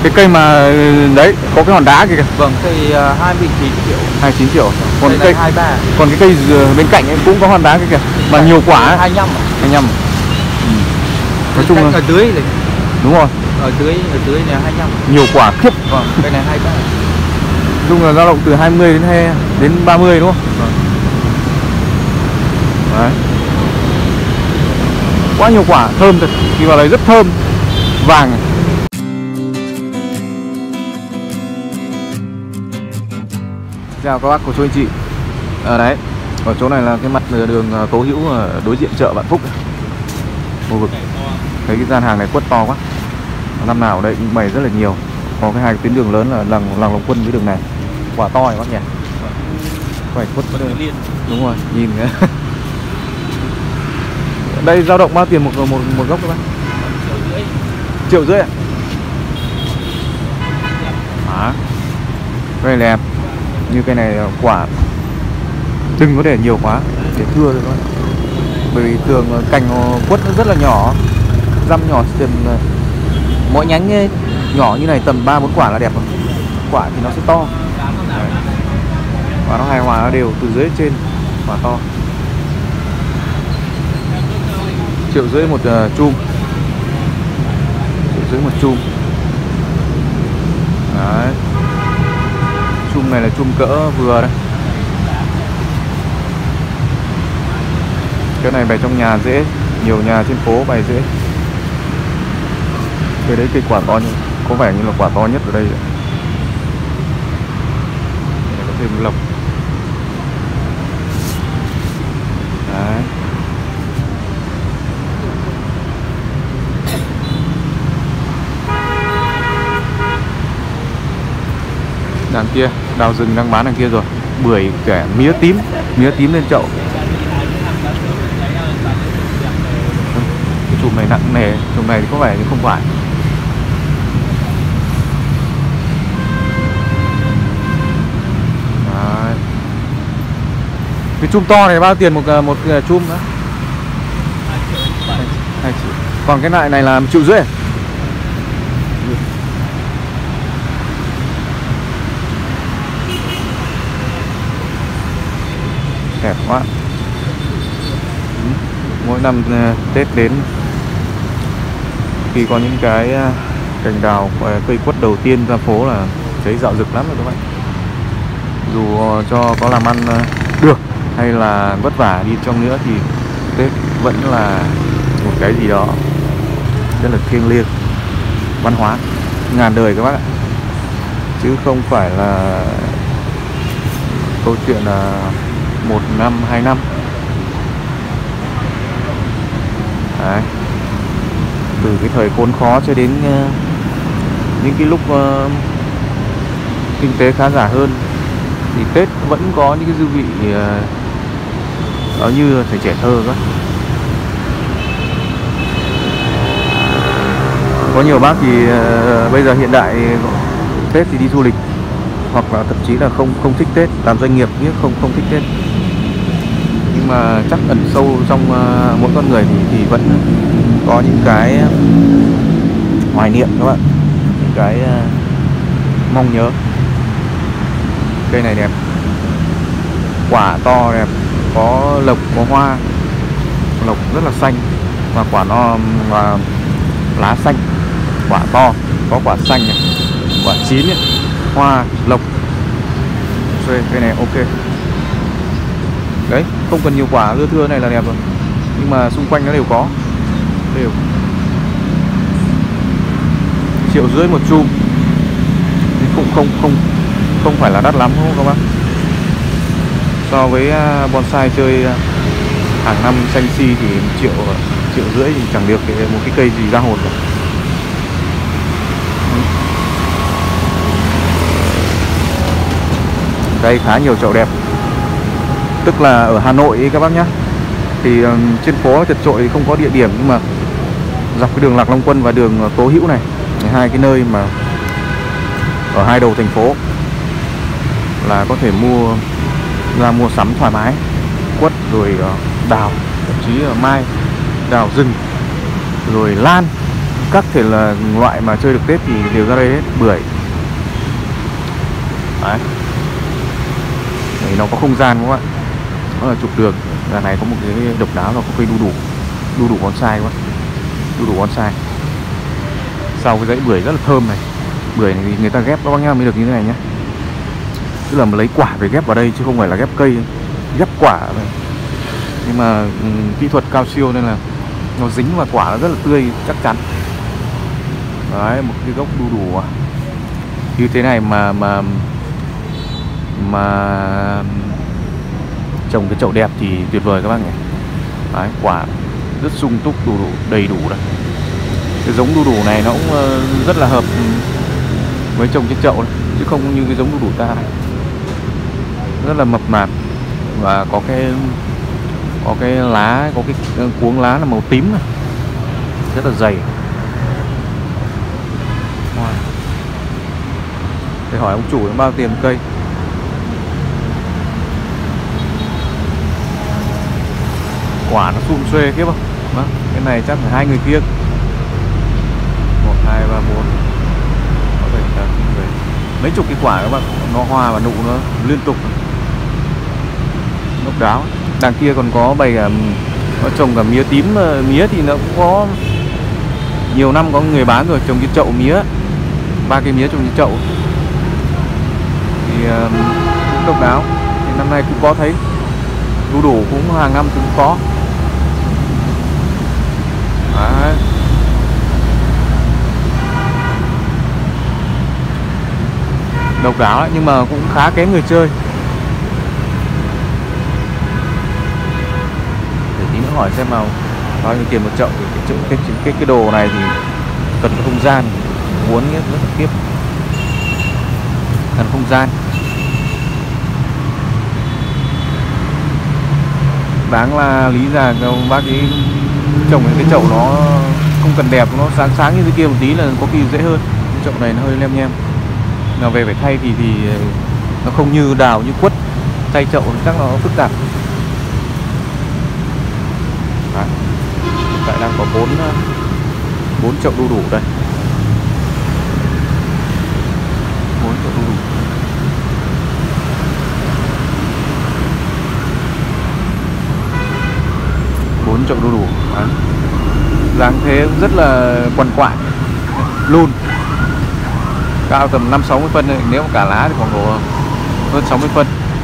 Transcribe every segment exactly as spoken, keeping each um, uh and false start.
Cái cây mà đấy có cái hòn đá kìa. Vâng, cây hai mươi chín triệu. hai mươi chín triệu. Còn cây, cây hai mươi ba. Còn cái cây bên cạnh ấy cũng có hòn đá kìa. Mà nhiều quả. hai mươi lăm. hai mươi lăm. Ừ. Nói chung là ở dưới này. Đúng rồi. Ở dưới ở dưới này hai mươi lăm. Nhiều quả khiếp. Vâng, cây này hai mươi ba. Nói chung là dao động từ hai mươi đến hai đến ba mươi đúng không? Vâng. Đấy. Quá nhiều quả, thơm thật. Khi vào đây rất thơm. Vàng này. Chào các bác, cô chú anh chị. Ở đấy, ở chỗ này là cái mặt đường Tố Hữu ở đối diện chợ Vạn Phúc. Khu vực. Thấy cái gian hàng này quất to quá. Năm nào ở đây cũng bày rất là nhiều. Có cái hai cái tuyến đường lớn là làng làng Long Quân với đường này. Quả to này bác nhỉ? Phải quất có đây. Đúng rồi, nhìn cái. Đây dao động bao tiền một một một gốc các bác? Triệu rưỡi. Đó. Cây này đẹp. Như cây này quả đừng có để nhiều quá để thưa thôi. Bởi vì thường cành quất nó rất là nhỏ, răm nhỏ, tầm mỗi nhánh nhỏ như này tầm ba bốn quả là đẹp rồi. Quả thì nó sẽ to. Đấy. Và nó hài hòa, nó đều từ dưới đến trên, quả to. Triệu rưỡi một uh, chum. Triệu rưỡi một chum. Đấy. Chum này là chum cỡ vừa đây. Cái này bày trong nhà dễ, nhiều nhà trên phố bày dễ. Cây đấy cây quả to nhất, có vẻ như là quả to nhất ở đây. Đây có thêm lộc. Đấy. Đằng kia, đào rừng đang bán đằng kia rồi. Bưởi kẻ mía tím, mía tím lên chậu. Cái chùm này nặng nề, chùm này thì có vẻ như không phải. Đấy. Cái chùm to này bao tiền một một chùm nữa? hai triệu. Còn cái loại này là một triệu rưỡi. Đẹp quá. Mỗi năm Tết đến, khi có những cái cành đào cây quất đầu tiên ra phố là thấy dạo rực lắm rồi các bạn. Dù cho có làm ăn được hay là vất vả đi chăng nữa thì Tết vẫn là một cái gì đó rất là thiêng liêng, văn hóa ngàn đời các bác ạ, chứ không phải là câu chuyện là một năm hai năm. Đấy. Từ cái thời khốn khó cho đến uh, những cái lúc uh, kinh tế khá giả hơn thì Tết vẫn có những cái dư vị uh, đó như thời trẻ thơ các. Có nhiều bác thì uh, bây giờ hiện đại Tết thì đi du lịch, hoặc là thậm chí là không không thích Tết, làm doanh nghiệp nhưng không không thích Tết. Nhưng mà chắc ẩn sâu trong uh, mỗi con người thì, thì vẫn có những cái hoài niệm các bạn, những cái uh, mong nhớ. Cây này đẹp, quả to đẹp, có lộc, có hoa, lộc rất là xanh và quả no và lá xanh, quả to, có quả xanh này, quả chín này, hoa, lộc. Cây này ok. Đấy, không cần nhiều quả, ưa thưa này là đẹp rồi. Nhưng mà xung quanh nó đều có. Đều. Triệu rưỡi một chum. Cũng không không không phải là đắt lắm không các bác. So với bonsai chơi hàng năm xanh si thì triệu triệu rưỡi thì chẳng được một cái cây gì ra hồn cả. Đây khá nhiều chậu đẹp. Tức là ở Hà Nội ấy các bác nhá, thì um, trên phố chật chội thì không có địa điểm, nhưng mà dọc cái đường Lạc Long Quân và đường Tố Hữu này, hai cái nơi mà ở hai đầu thành phố là có thể mua ra mua sắm thoải mái. Quất rồi uh, đào, thậm chí là mai, đào rừng, rồi lan, các thể là loại mà chơi được Tết thì đều ra đây hết. Bưởi đấy, để nó có không gian các bạn, nó là trục đường. Nhà này có một cái độc đáo là có cây đu đủ, đu đủ bonsai quá, đu đủ bonsai. Sau cái dãy bưởi rất là thơm này. Bưởi này thì người ta ghép nó với nhau mới được như thế này nhé, tức là mà lấy quả về ghép vào đây chứ không phải là ghép cây, ghép quả này. Nhưng mà um, kỹ thuật cao siêu nên là nó dính vào quả nó rất là tươi chắc chắn. Đấy, một cái gốc đu đủ như thế này mà mà mà trồng cái chậu đẹp thì tuyệt vời các bác nhỉ. Đấy, quả rất sung túc, đu đủ đầy đủ đấy. Cái giống đu đủ này nó cũng rất là hợp với trồng trên chậu đấy, chứ không như cái giống đu đủ ta này. Rất là mập mạp và có cái có cái lá, có cái cuống lá là màu tím này, rất là dày. Để hỏi ông chủ bao tiền cây. Quả nó sum xuê khiếp không? Đó, cái này chắc phải hai người kia. Một, hai, ba, bốn, có thể là mấy chục cái quả các bạn, nó hoa và nụ nó liên tục. Độc đáo. Đằng kia còn có bày cả, nó trồng cả mía tím. Mía thì nó cũng có nhiều năm có người bán rồi, trồng cái chậu mía, ba cây mía trồng cái chậu thì uh, cũng độc đáo. Thì năm nay cũng có thấy đu đủ, cũng hàng năm cũng có. Đấy. Độc đáo ấy, nhưng mà cũng khá kén người chơi. Để tí nữa hỏi xem nào bao nhiêu tiền một chậu. Cái, cái, cái, cái đồ này thì cần không gian, muốn rất là tiếp, cần không gian. Đáng là lý ra bác ấy trồng cái chậu nó không cần đẹp, nó sáng sáng như thế kia một tí là có khi dễ hơn. Cái chậu này nó hơi lem nhem, nào về phải thay thì thì nó không như đào như quất, thay chậu chắc nó phức tạp. Đấy. Hiện tại đang có bốn bốn chậu đu đủ đây, bốn chậu đu đủ. bốn chậu đu đủ. Đấy. Dáng thế rất là quằn quại, lùn, cao tầm năm sáu mươi phân này. Nếu mà cả lá thì khoảng độ hơn sáu mươi phân.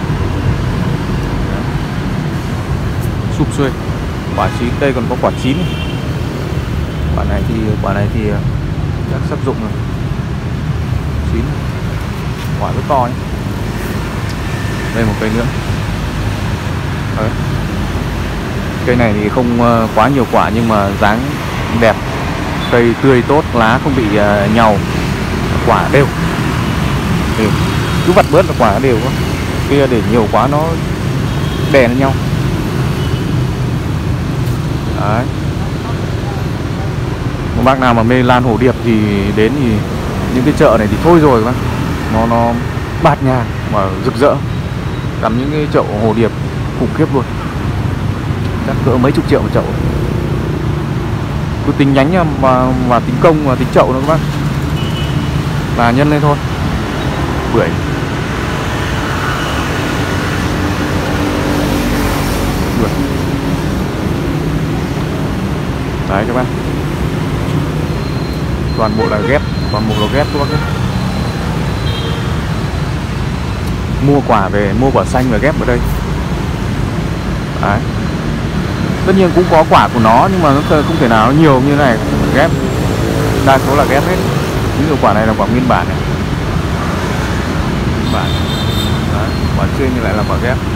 Sụp xuôi. Quả chín, đây còn có quả chín. Quả này thì quả này thì chắc sắp rụng rồi. Chín. Quả rất to nhé. Đây một cây nữa. Đấy. Cây này thì không quá nhiều quả nhưng mà dáng đẹp, cây tươi tốt, lá không bị nhàu, quả đều, đều. Cứ vặt bớt là quả đều quá. Kia để nhiều quá nó đè lên nhau. Đấy. Một bác nào mà mê lan hồ điệp thì đến thì những cái chợ này thì thôi rồi các bác. Nó nó bạt ngàn mà rực rỡ. Cắm những cái chậu hồ điệp khủng khiếp luôn. Chắc cỡ mấy chục triệu một chậu. Cứ tính nhánh mà, mà tính công và tính chậu nữa các bác, là nhân lên thôi. Bưởi. Bưởi. Đấy các bác, toàn bộ là ghép, toàn bộ là ghép các bác nhé. Mua quả về, mua quả xanh và ghép vào đây. Đấy. Tất nhiên cũng có quả của nó nhưng mà nó không thể nào nó nhiều như thế này, ghép. Đa số là ghép hết. Ví dụ quả này là quả nguyên bản này. Nguyên bản. Đấy. Quả trên thì lại là quả ghép.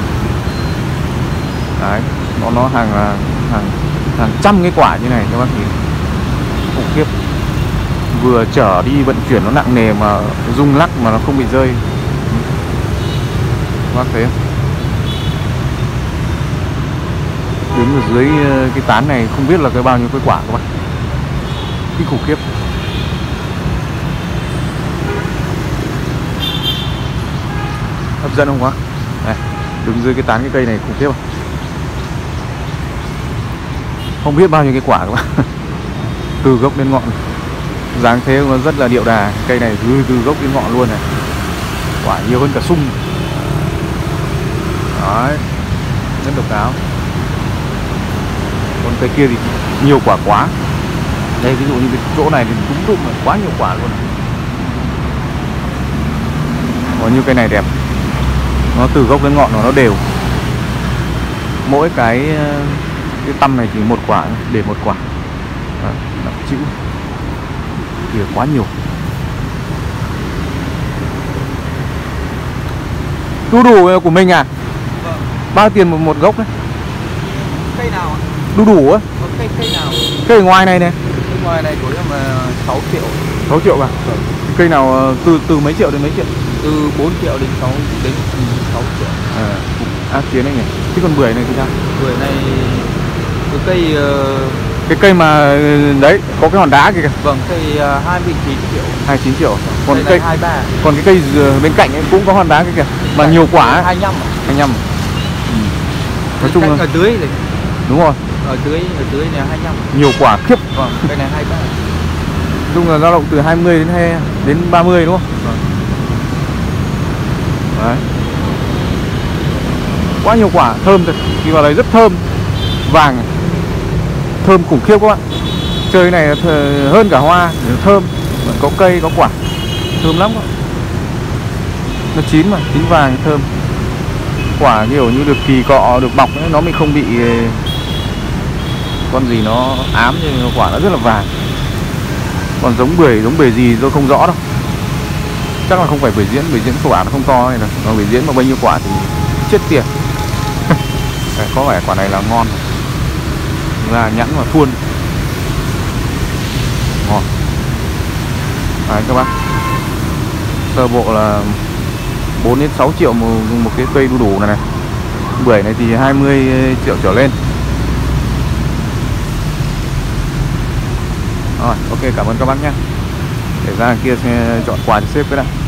Đấy. Nó nó hàng hàng hàng trăm cái quả như này các bác nhìn. Khủng khiếp. Vừa chở đi vận chuyển nó nặng nề mà rung lắc mà nó không bị rơi. Các bác thấy không? Đứng ở dưới cái tán này không biết là cái bao nhiêu cái quả các bạn. Kinh khủng khiếp. Hấp dẫn không quá. Này, đứng dưới cái tán cái cây này khủng khiếp không? Không biết bao nhiêu cái quả các bạn. từ gốc đến ngọn. Dáng thế nó rất là điệu đà. Cây này từ, từ gốc đến ngọn luôn này. Quả nhiều hơn cả sung. Đấy, rất độc đáo. Còn cây kia thì nhiều quả quá. Đây ví dụ như cái chỗ này thì đúng đụng là quá nhiều quả luôn. Còn như cây này đẹp. Nó từ gốc đến ngọn nó đều. Mỗi cái cái tăm này chỉ một quả, để một quả. Đó, nặng chữ. Thì quá nhiều. Đu đủ của mình à? Vâng. Bao tiền một, một gốc đấy? Cây nào ạ? Đu đủ á? Có cây cây nào? Cây ở ngoài này này. Cây ngoài này của em là sáu triệu. sáu triệu à? Vâng. Cây nào từ từ mấy triệu đến mấy triệu? Từ bốn triệu đến sáu đến sáu triệu. À, ác chiến này nhỉ. Chứ còn bưởi này thì sao? Bưởi này cái cây uh... cái cây mà đấy có cái hòn đá kìa. Vâng, cây uh, hai mươi chín triệu. hai mươi chín triệu. Còn cây, cây hai mươi ba. Còn cái cây bên cạnh ấy cũng có hòn đá kìa mà Cạnh nhiều quả ấy. hai mươi lăm. hai mươi lăm. Ừ. Nói chung là ở dưới này. Đúng rồi. Ở dưới ở dưới này hai mươi lăm. Nhiều quả khiếp. Vâng, cây này hai mươi ba. Nói chung là dao động từ hai mươi đến hai đến ba mươi đúng không? Vâng. Đấy. Quá nhiều quả, thơm thật. Đi vào đây rất thơm. Vàng này. Thơm khủng khiếp các bạn. Chơi này hơn cả hoa, thơm. Có cây, có quả. Thơm lắm các bạn. Nó chín mà, chín vàng thơm. Quả kiểu như được kỳ cọ, được bọc ấy, nó mới không bị con gì nó ám, nhưng quả nó rất là vàng. Còn giống bưởi, giống bưởi gì tôi không rõ đâu. Chắc là không phải bưởi diễn, bưởi diễn quả nó không to này đâu. Còn bưởi diễn mà bao nhiêu quả thì chết tiền. Đấy, có vẻ quả này là ngon. Là nhẵn mà thuôn. Ngon. Đấy các bác. Sơ bộ là bốn đến sáu triệu một, một cái cây đu đủ này này. Bưởi này thì hai mươi triệu trở lên. Rồi, ok, cảm ơn các bác nhé. Để ra kia sẽ chọn quà cho sếp cái đã.